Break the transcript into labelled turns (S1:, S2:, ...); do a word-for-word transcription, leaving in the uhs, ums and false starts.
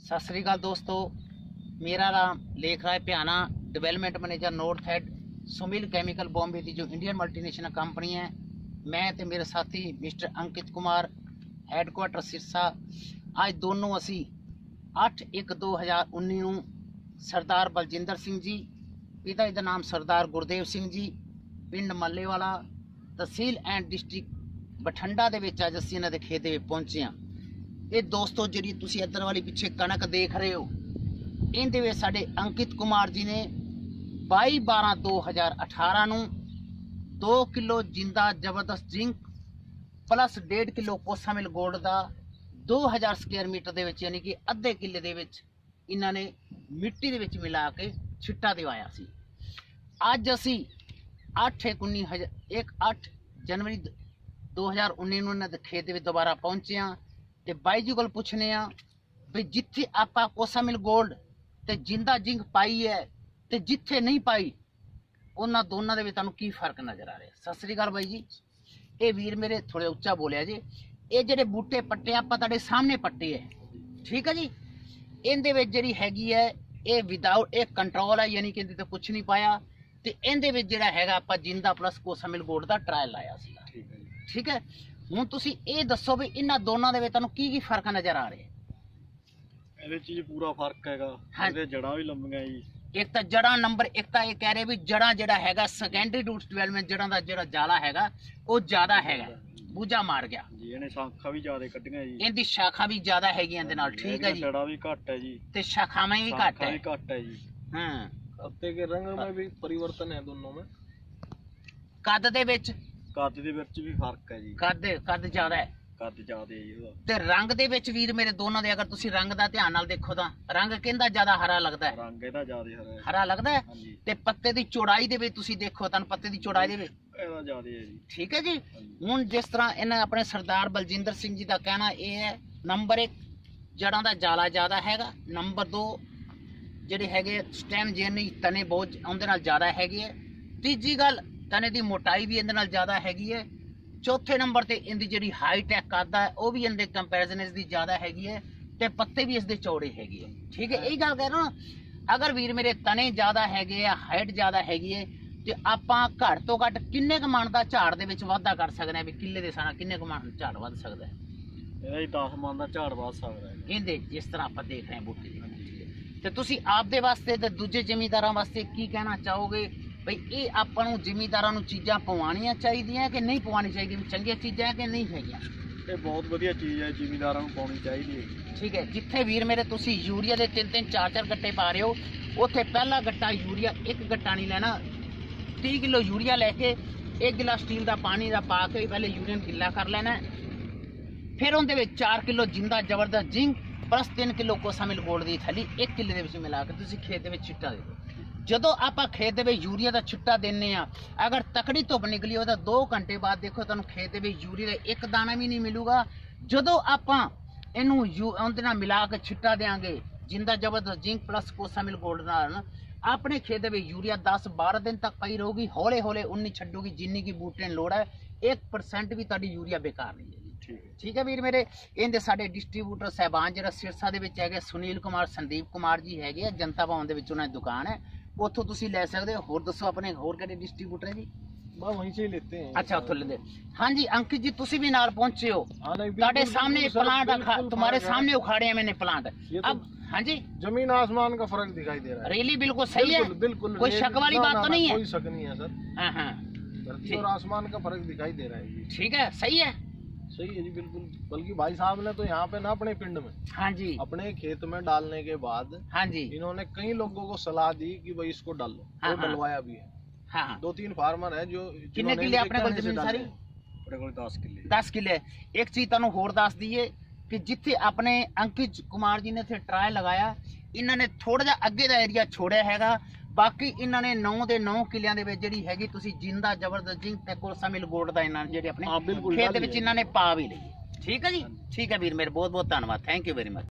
S1: सत श्री अकाल दोस्तों, मेरा नाम Lekh Rai Pyana, development manager north head Sumil chemical Bombay की जो इंडियन मल्टीनेशनल कंपनी है। मैं ते मेरे साथी मिस्टर अंकित कुमार हैडकुआटर सिरसा अज दोनों असी अठ एक दो हज़ार उन्नी नूं सरदार बलजिंदर सिंह जी, पिता जी का नाम सरदार गुरदेव सिंह जी, पिंड मल्लेवाला, तहसील एंड डिस्ट्रिक्ट बठिंडा दे विच अज असीं इन्हां दे खेत दे विच पहुंचे हां। ये दोस्तों जी तुसीं इधर वाली पिछे कणक देख रहे हो, इहदे विच साडे अंकित कुमार जी ने बाई बारह दो हज़ार अठारह नूं दो किलो जिंदा जबरदस्त जिंक प्लस डेढ़ किलो कोसा मिल गोल्ड का दो हज़ार स्क्वेयर मीटर दे विच यानी कि अद्धे किले दे विच इन्हां ने मिट्टी दे विच मिला के छिट्टा दिवाया सी। अज असी अठ एक उन्नी हज़ार एक अठ जनवरी दो हज़ार उन्नी नूं इन्हां दे खेत दे विच दोबारा पहुंचे हां ते बाई जी कोल पुछने आ भी जिथे आपां कोसा मिल गोल्ड ते जिंदा जिंक पाई है ते जिथे नहीं पाई उन्हां दोनों दे विच तुहानूं की फर्क नजर आ रहा। सत श्री अकाल बाई जी। ये वीर मेरे थोड़े उच्चा बोलिया जी, ये जिहड़े बूटे पट्टे आपां तुहाडे सामने पट्टे है, ठीक है जी। इहदे विच जिहड़ी हैगी है ये विदाउट एक कंट्रोल है, यानी कि इहदे ते कुछ नहीं पाया ते इहदे विच जिहड़ा हैगा आपां जिंदा प्लस कोसा मिल गोल्ड दा ट्रायल लाया सीगा, ठीक है। हुण तुसीं ये दसो भी इन्हां दोनों दे विच तुहानूं की की फर्क नजर आ रहे?
S2: ਇਹਦੇ ਚ ਜੀ ਪੂਰਾ ਫਰਕ ਹੈਗਾ, ਇਹਦੇ ਜੜਾਂ ਵੀ ਲੰਮੀਆਂ ਜੀ।
S1: एक तो जड़ा नंबर एक तो ये कह रहे भी जड़ा जड़ा हैगा सेकेंडरी रूट डेवलपमेंट जड़ा दा जड़ा जाला हैगा वो ज्यादा हैगा, बूझा मार गया
S2: जी। ਇਹਨੇ ਸ਼ਾਖਾਂ ਵੀ ਜ਼ਿਆਦਾ ਕੱਢੀਆਂ ਜੀ,
S1: इनदी शाखा भी ज्यादा हैगी ਇਹਦੇ ਨਾਲ, ठीक है जी।
S2: ਜੜਾ ਵੀ ਘੱਟ ਹੈ ਜੀ
S1: ਤੇ शाखाएं भी घट है,
S2: ਵੀ ਘੱਟ ਹੈ ਜੀ।
S1: हां,
S2: पत्ते के रंग में भी परिवर्तन है दोनों में।
S1: कद दे विच
S2: कद दे विच भी फर्क है जी,
S1: कद कद ज्यादा है,
S2: कद ज्यादा है जी।
S1: ते रंग दे विच वीर मेरे दोनों दे अगर तुसी रंग दा ध्यान नाल देखो तां रंग किंदा ज्यादा हरा लगदा है?
S2: रंग ਇਹਦਾ ਜ਼ਿਆਦਾ ਹਰਾ ਹੈ,
S1: हरा लगदा है।
S2: हां जी।
S1: ते पत्ते दी चौड़ाई दे विच तुसी देखो तां पत्ते दी चौड़ाई दे विच
S2: ਇਹਦਾ ਜ਼ਿਆਦਾ ਹੈ जी,
S1: ठीक है जी। हुण जिस तरह इन्हें अपने सरदार बलजिंदर सिंह जी का कहना यह है, नंबर एक जड़ा का जाला ज्यादा हैगा, नंबर दो ਜਿਹੜੇ ਹੈਗੇ ਸਟੈਮ ਜੇਨੀ ਤਨੇ ਬਹੁਤ ਉਹਦੇ ਨਾਲ ਜ਼ਿਆਦਾ ਹੈਗੀ ਹੈ, ਤੀਜੀ ਗੱਲ ਤਨੇ ਦੀ ਮੋਟਾਈ ਵੀ ਇਹਦੇ ਨਾਲ ਜ਼ਿਆਦਾ ਹੈਗੀ ਹੈ, ਚੌਥੇ ਨੰਬਰ ਤੇ ਇਹਦੀ ਜਿਹੜੀ ਹਾਈਟ ਹੈ ਕੱਦ ਹੈ ਉਹ ਵੀ ਇਹਦੇ ਕੰਪੈਰੀਜ਼ਨ ਇਸ ਦੀ ਜ਼ਿਆਦਾ ਹੈਗੀ ਹੈ ਤੇ ਪੱਤੇ ਵੀ ਇਸ ਦੇ ਚੌੜੇ ਹੈਗੇ ਹੈ, ਠੀਕ ਹੈ। ਇਹ ਗੱਲ ਕਹਿ ਰਿਹਾ ਨਾ, ਅਗਰ ਵੀਰ ਮੇਰੇ ਤਨੇ ਜ਼ਿਆਦਾ ਹੈਗੇ ਆ, ਹਾਈਟ ਜ਼ਿਆਦਾ ਹੈਗੀ ਹੈ ਤੇ ਆਪਾਂ ਘੱਟ ਤੋਂ ਘੱਟ ਕਿੰਨੇ ਕੁ ਮਣ ਦਾ ਝਾੜ ਦੇ ਵਿੱਚ ਵਾਧਾ ਕਰ ਸਕਦੇ ਆ ਵੀ ਕਿੱਲੇ ਦੇ ਸਾਨਾ ਕਿੰਨੇ ਕੁ ਮਣ ਝਾੜ ਵੱਧ ਸਕਦਾ ਹੈ?
S2: ਇਹਦਾ ਹੀ ਦਸ ਮਣ ਦਾ ਝਾੜ ਵੱਧ ਸਕਦਾ ਹੈ
S1: ਇਹਦੇ ਜਿਸ ਤਰ੍ਹਾਂ ਆਪਾਂ ਦੇਖ ਰਹੇ ਹਾਂ ਬੂਟੇ ਦੀ। ਤੇ ਤੁਸੀਂ ਆਪਦੇ ਵਾਸਤੇ ਤੇ ਦੂਜੇ ਜ਼ਿਮੀਂਦਾਰਾਂ ਵਾਸਤੇ ਕੀ ਕਹਿਣਾ ਚਾਹੋਗੇ ਬਈ ਇਹ ਆਪਾਂ ਨੂੰ ਜ਼ਿਮੀਂਦਾਰਾਂ ਨੂੰ ਚੀਜ਼ਾਂ ਪਵਾਉਣੀਆਂ ਚਾਹੀਦੀਆਂ ਕਿ ਨਹੀਂ ਪਵਾਉਣੀ ਚਾਹੀਦੀ, ਵੀ ਚੰਗੀਆਂ ਚੀਜ਼ਾਂ ਹੈ ਕਿ ਨਹੀਂ ਹੈਗੀਆਂ?
S2: ਇਹ ਬਹੁਤ ਵਧੀਆ ਚੀਜ਼ ਹੈ, ਜ਼ਿਮੀਂਦਾਰਾਂ ਨੂੰ ਪਾਉਣੀ ਚਾਹੀਦੀ ਹੈ,
S1: ਠੀਕ ਹੈ। ਜਿੱਥੇ ਵੀਰ ਮੇਰੇ ਤੁਸੀਂ ਯੂਰੀਆ ਦੇ ਤਿੰਨ ਤਿੰਨ ਚਾਰ ਚਾਰ ਗੱਟੇ ਪਾ ਰਹੇ ਹੋ, ਉੱਥੇ ਪਹਿਲਾ ਗੱਟਾ ਯੂਰੀਆ ਇੱਕ ਗੱਟਾ ਨਹੀਂ ਲੈਣਾ, तीस किलो यूरिया लेके एक गिलास स्टील का पानी का पा के पहले यूरिया गिला कर लेना, फिर उनके चार किलो जिंदा जबरदस्त जिंक प्लस तीन किलो कोसा मिल गोल्ड की थैली एक किले के मिला के तुम खेत में छिट्टा दे दो। जो आप खेत में यूरिया का छिट्टा देने, अगर तकड़ी धुप निकली हो तो दो घंटे बाद देखो तुम खेत में यूरिया का एक दाना भी नहीं मिलूगा। जो आप इनू मिला के छिट्टा देंगे जिंदा जबरदस्त जिंक प्लस कोसा मिल गोल्ड नाल अपने खेत में यूरिया दस बारह दिन तक पई रहूगी, हौले हौले उन्नी छड्डूगी जिन्नी की बूटे लोड़ है, एक परसेंट भी तुहाडी यूरिया बेकार नहीं है, ठीक है वीर मेरे। इनके साडे डिस्ट्रीब्यूटर साहबान जिहड़ा सिरसा दे विच हैगे सुनील कुमार संदीप कुमार जी हैगे, जनता भवन दे विच उन्हां दी दुकान है, उत्थों तुसीं लै सकदे हो। होर दसो अपने होर किहड़े डिस्ट्रीब्यूटर है जी?
S2: बस वहीं से लेते हैं।
S1: अच्छा उत्थों लेंदे। हाँ जी अंकित जी तुसीं भी नाल पहुंचे हो, तुहाडे सामने प्लांट तुम्हारे सामने उखाड़े हैं मैंने प्लांट। अब हाँ जी
S2: जमीन आसमान का फर्क दिखाई दे रहा है,
S1: रेली बिल्कुल सही है, बिल्कुल कोई शक वाली बात तो नहीं है,
S2: कोई शक नहीं है सर।
S1: हाँ हाँ
S2: धरती और आसमान का फर्क दिखाई दे रहा है,
S1: ठीक है, सही है,
S2: सही है जी बिल्कुल। बल्कि भाई साहब ने तो यहाँ पे ना अपने पिंड में,
S1: हाँ जी,
S2: अपने खेत में डालने के बाद,
S1: हाँ जी,
S2: इन्होंने कई लोगों को सलाह दी कि भाई इसको डाल लो,
S1: हाँ,
S2: तो डलवाया भी है।
S1: हाँ
S2: दो तीन फार्मर है जो
S1: किन्ने किले अपने कोल जमीन सारी?
S2: अपने कोल दस किले
S1: दस किले। एक चीज तुहानू होर दस दईए कि जिथे अपने अंकित कुमार जी ने इत्थे ट्रायल लगाया, इन्होंने थोड़ा जा अगे का एरिया छोड़िया हैगा, बाकी इन्होंने नौ दे नौ किलियां दे विच जिहड़ी हैगी तुसीं जिंदा जबरदस्त जिंक ते कोसा मिल गोल्ड दा इन्हां जिहड़े अपने खेत विच इन्हां ने पा भी लई, ठीक है जी, ठीक है वीर मेरे बहुत बहुत धन्यवाद, थैंक यू वेरी मच।